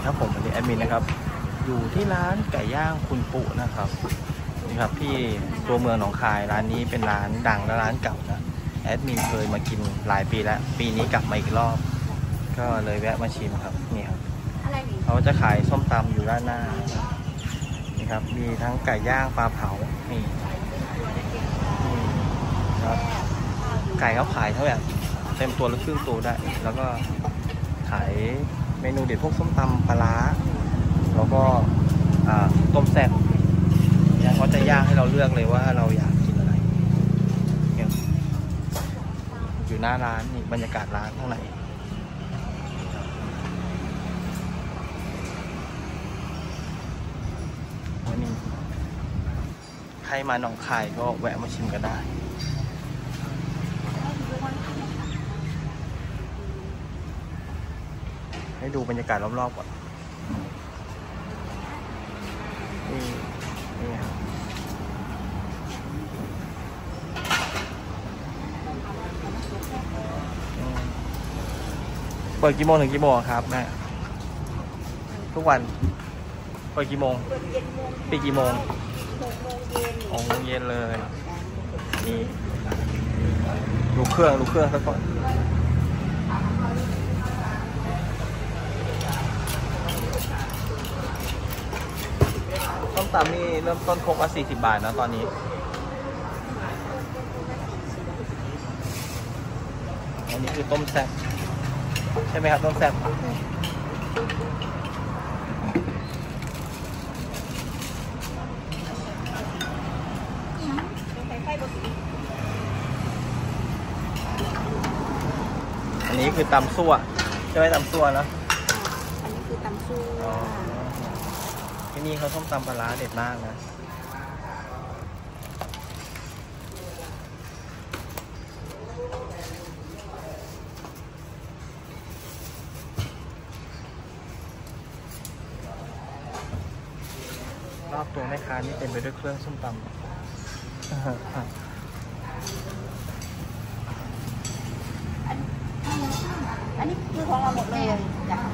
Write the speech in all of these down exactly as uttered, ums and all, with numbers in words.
ครับผมวันนี้แอดมินนะครับอยู่ที่ร้านไก่ย่างคุณปู่นะครับนี่ครับที่ตัวเมืองหนองคายร้านนี้เป็นร้านดังและร้านเก่านะแอดมินเคยมากินหลายปีแล้วปีนี้กลับมาอีกรอบก็เลยแวะมาชิมครับนี่ครับเขาจะขายส้มตำอยู่ด้านหน้านี่ครับมีทั้งไก่ย่างปลาเผานี่ครับไก่เขาขายเท่าไหร่เต็มตัวหรือครึ่งตัวได้แล้วก็ขายเมนูเด็ดพวกส้มตำปลาร้าแล้วก็ต้มแซ่บเนี่ยเขาจะย่างให้เราเลือกเลยว่าเราอยากกินอะไรอยู่หน้าร้านนี่บรรยากาศร้านข้างในวันนี้ใครมาหนองคายก็แวะมาชิมกันได้ให้ดูบรรยากาศรอบๆก่อนนี่นี่ครับเปิดกี่โมงถึงกี่โมงครับแม่ทุกวันเปิดกี่โมงปิดกี่โมงหกโมงเย็นเลยนี่ดูเครื่องดูเครื่องสักก่อนต้มตำนี่เริ่มต้นครกละสี่สิบบาทนะตอนนี้อันนี้คือต้มแซ่บใช่ไหมครับต้มแซ่บอันนี้คือตำซั่วใช่ไหมตำซั่วนะอันนี้คือตำซั่วที่นี่เขาส้มตำปลาร้าเด็ดมากนะรอบตัวแม่ค้านี่เต็มไปด้วยเครื่องส้มตำอันนี้คือของเราหมดเลยจ้ะ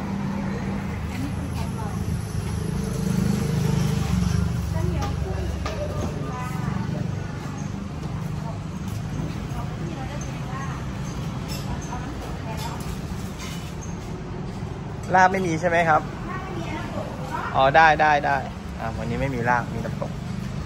ลาบไม่มีใช่ไหมครับอ๋อได้ได้ได้อ่าวันนี้ไม่มีลาบมีน้ำตก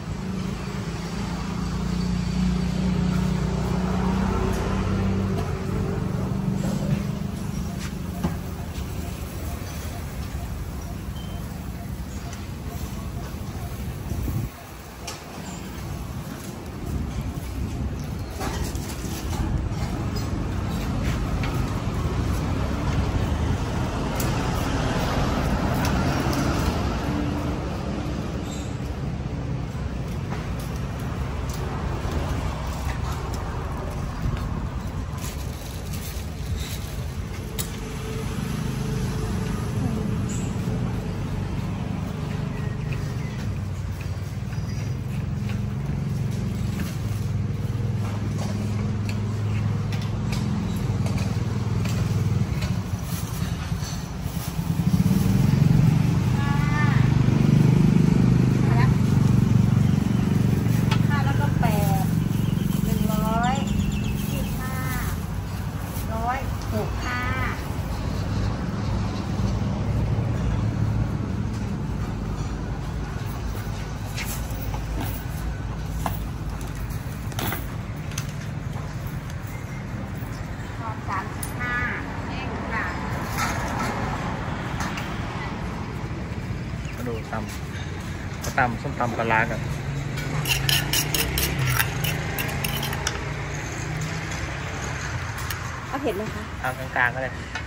ดูตำก็ตำส้มตำปลาร้ากันเอาเผ็ดไหมคะเอากลางๆก็ได้